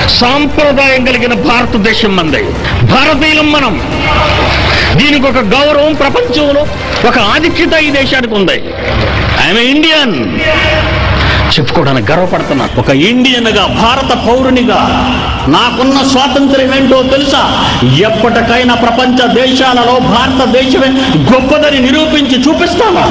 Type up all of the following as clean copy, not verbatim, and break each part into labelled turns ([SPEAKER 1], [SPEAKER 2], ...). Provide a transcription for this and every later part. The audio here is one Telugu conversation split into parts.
[SPEAKER 1] సాంప్రదాయం కలిగిన భారతదేశం మంది, భారతీయులం మనం. దీనికి ఒక గౌరవం ప్రపంచంలో, ఒక ఆధిక్యత ఈ దేశానికి ఉంది. ఐఎమ్ ఇండియన్ చెప్పుకోవడానికి గర్వపడుతున్నాను. ఒక ఇండియన్గా, భారత పౌరునిగా నాకున్న స్వాతంత్ర్యం ఏంటో తెలుసా? ఎప్పటికైనా ప్రపంచ దేశాలలో భారతదేశమే గొప్పదని నిరూపించి చూపిస్తాను.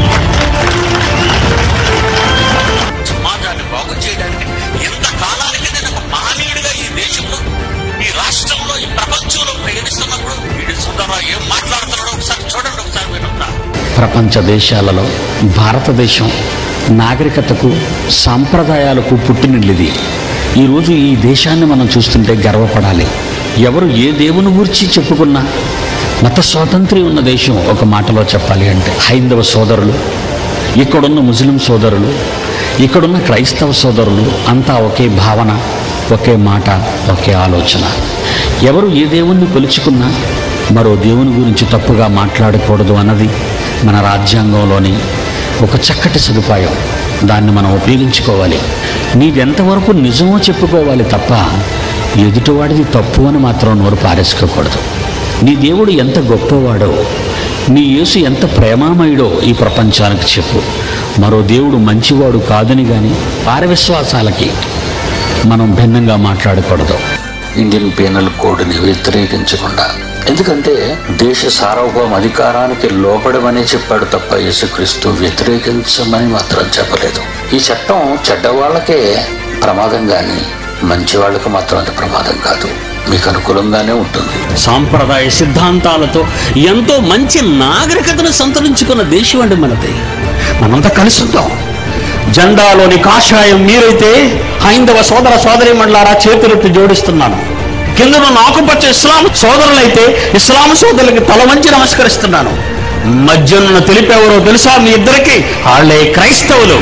[SPEAKER 2] సమాజాన్ని బాగు చేయడానికి ఎంత కాలానికి నేను ఒక మహనీయుడిగా ఈ దేశంలో, ఈ రాష్ట్రంలో, ఈ ప్రపంచంలో ప్రయాణిస్తున్నప్పుడు వీడి సుందరరావు ఏం మాట్లాడుతున్నాడో ఒకసారి చూడండి, ఒకసారి వినండి.
[SPEAKER 3] ప్రపంచ దేశాలలో భారతదేశం నాగరికతకు, సాంప్రదాయాలకు పుట్టినిల్లిది. ఈరోజు ఈ దేశాన్ని మనం చూస్తుంటే గర్వపడాలి. ఎవరు ఏ దేవుని గురించి చెప్పుకున్నా మత స్వాతంత్ర్యం ఉన్న దేశం. ఒక మాటలో చెప్పాలి అంటే హైందవ సోదరులు, ఇక్కడున్న ముస్లిం సోదరులు, ఇక్కడున్న క్రైస్తవ సోదరులు అంతా ఒకే భావన, ఒకే మాట, ఒకే ఆలోచన. ఎవరు ఏ దేవుణ్ణి కొలుచుకున్నా మరో దేవుని గురించి తప్పుగా మాట్లాడకూడదు అన్నది మన రాజ్యాంగంలోని ఒక చక్కటి సదుపాయం. దాన్ని మనం ఉపయోగించుకోవాలి. నీదెంతవరకు నిజమో చెప్పుకోవాలి తప్ప ఎదుటివాడిది తప్పు అని మాత్రం నోరు పారేసుకోకూడదు. నీ దేవుడు ఎంత గొప్పవాడో, నీ యేసు ఎంత ప్రేమామయుడో ఈ ప్రపంచానికి చెప్పు. మరో దేవుడు మంచివాడు కాదని కానీ పారవిశ్వాసాలకి మనం భిన్నంగా మాట్లాడకూడదు. ఇండియన్ పీనల్ కోడ్ని వ్యతిరేకించకుండా, ఎందుకంటే దేశ సార్వభౌమ అధికారానికి లోపడమని చెప్పాడు తప్ప యేసుక్రీస్తు వ్యతిరేకించమని మాత్రం చెప్పలేదు. ఈ చట్టం చెడ్డవాళ్ళకే ప్రమాదం కానీ మంచి వాళ్ళకు మాత్రం అది ప్రమాదం కాదు, మీకు అనుకూలంగానే ఉంటుంది. సాంప్రదాయ సిద్ధాంతాలతో ఎంతో మంచి నాగరికతను సంతరించుకున్న దేశం అండి మనది. మనంతా కలిసి ఉంటాం. జెండాలోని కాషాయం మీరైతే హైందవ సోదర సోదరీమణులారా చేతులెత్తి జోడిస్తున్నాను. కిందను ఆకుపచ్చ ఇస్లాం సోదరులైతే ఇస్లాం సోదరులకి తల వంచి నమస్కరిస్తున్నాను. మధ్యన తెలిపేవరో తెలుసా మీ ఇద్దరికి? వాళ్ళే క్రైస్తవులు.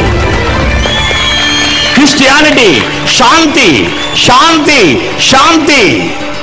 [SPEAKER 3] క్రిస్టియానిటీ శాంతి, శాంతి, శాంతి.